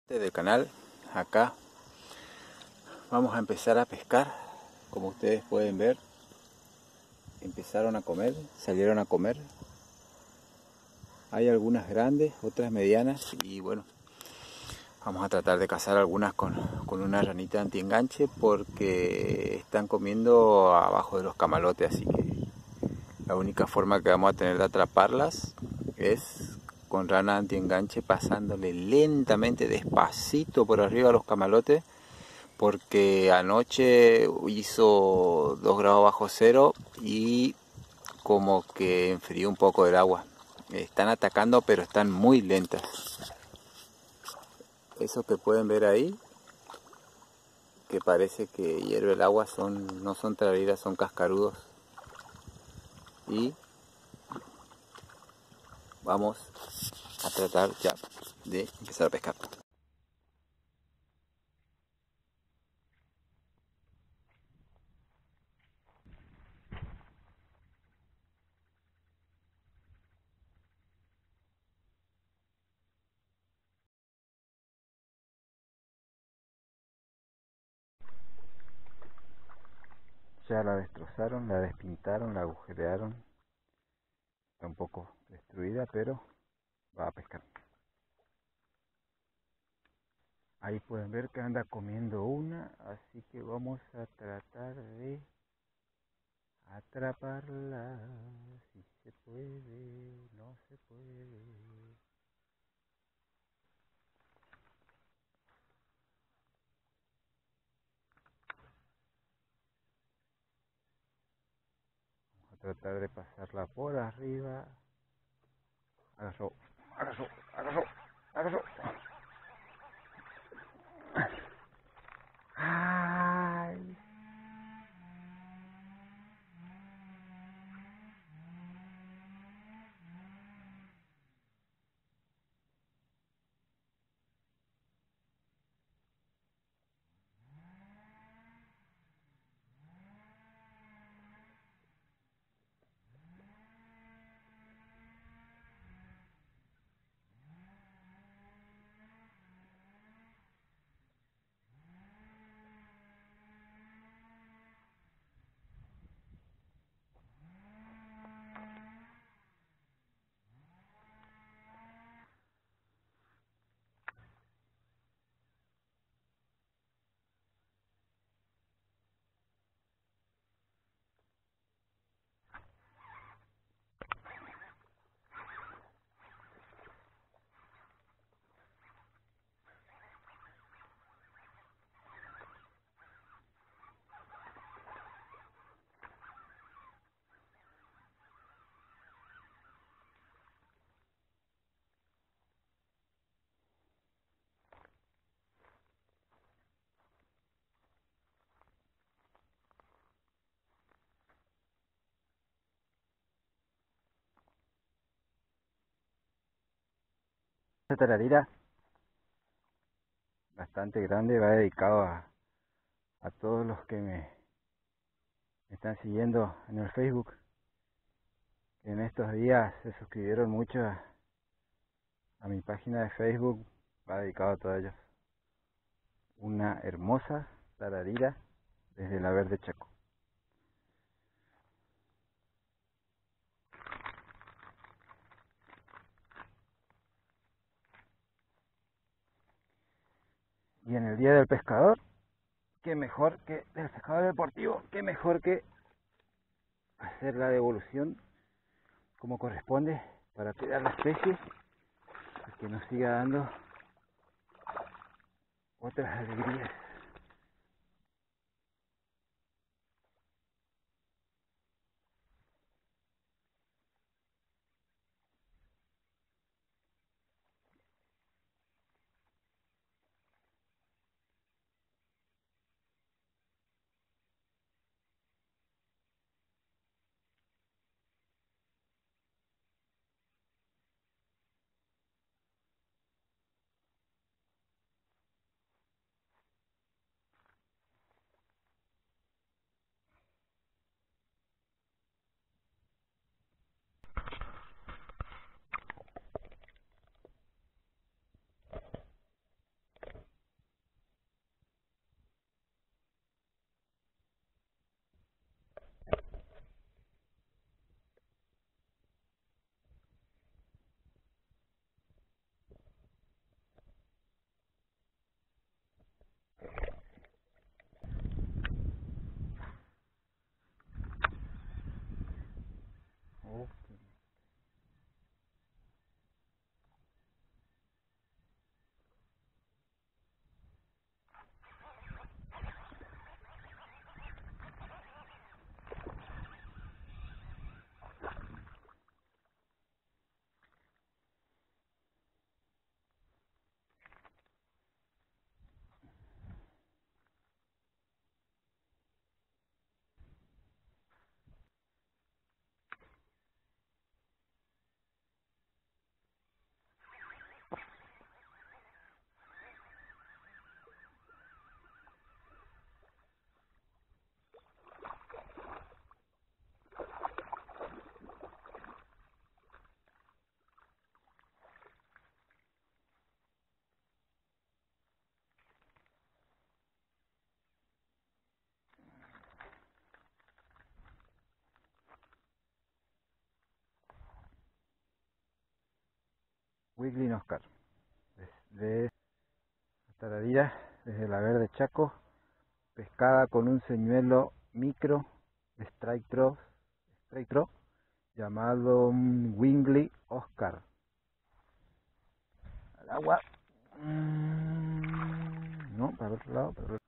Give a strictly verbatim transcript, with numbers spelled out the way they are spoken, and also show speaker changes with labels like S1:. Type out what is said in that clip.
S1: Del canal, acá vamos a empezar a pescar. Como ustedes pueden ver, empezaron a comer, salieron a comer. Hay algunas grandes, otras medianas, y bueno, vamos a tratar de cazar algunas con, con una ranita anti-enganche porque están comiendo abajo de los camalotes, así que la única forma que vamos a tener de atraparlas es con rana anti-enganche, pasándole lentamente, despacito por arriba a los camalotes, porque anoche hizo dos grados bajo cero y como que enfrió un poco el agua. Están atacando, pero están muy lentas. Eso que pueden ver ahí, que parece que hierve el agua, son no son tarariras, son cascarudos. Y vamos a tratar ya de empezar a pescar. Ya la destrozaron, la despintaron, la agujerearon. Está un poco destruida, pero va a pescar. Ahí pueden ver que anda comiendo una, así que vamos a tratar de atraparla. Si se puede, no se puede. Vamos a tratar de pasarla por arriba. Agarró, agarró, agarró, agarró. ¡Ay! Esta tararira bastante grande va dedicado a, a todos los que me, me están siguiendo en el Facebook, que en estos días se suscribieron mucho a, a mi página de Facebook. Va dedicado a todos ellos. Una hermosa tararira desde la Verde Chaco. Y en el día del pescador, qué mejor que del pescador deportivo, qué mejor que hacer la devolución como corresponde para cuidar la especie y que nos siga dando otras alegrías. Wiggling Oscar. De Tararira, desde la Verde Chaco, pescada con un señuelo micro de Strike Draw, Strike Draw llamado Wiggling Oscar. Al agua. No, para el otro lado, para el otro lado.